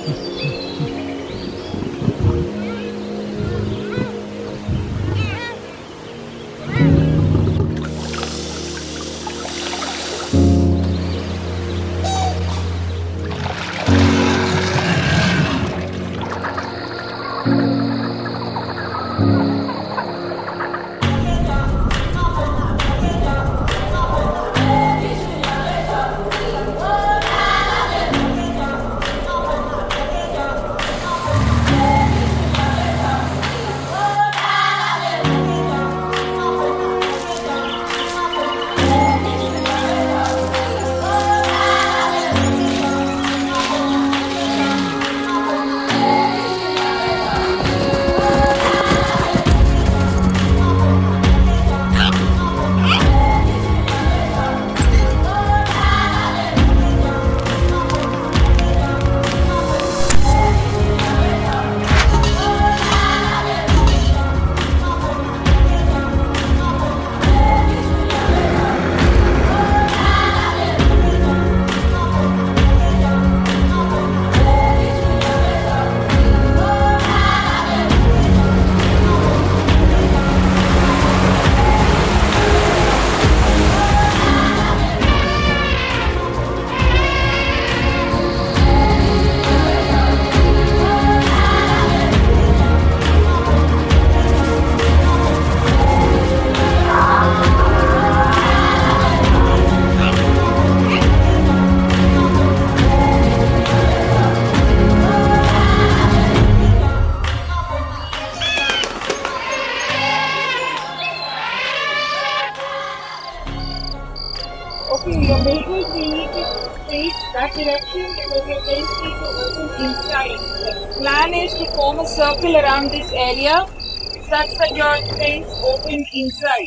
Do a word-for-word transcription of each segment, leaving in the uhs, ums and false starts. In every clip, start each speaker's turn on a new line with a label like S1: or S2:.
S1: Okay, your vehicles will need to face that direction because your face needs to open inside. The plan is to form a circle around this area such that your face opens inside.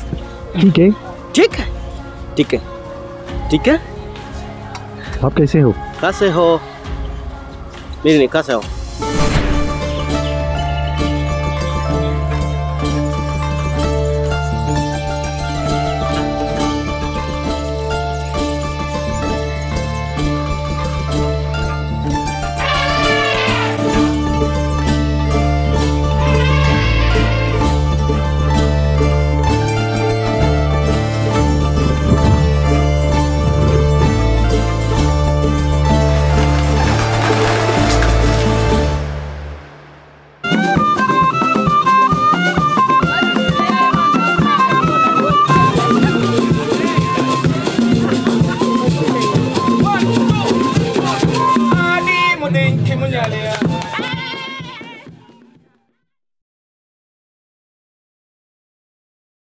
S2: ठीक है
S3: ठीक है ठीक है ठीक है
S2: आप कैसे हो
S3: कैसे हो मेरे कैसे हो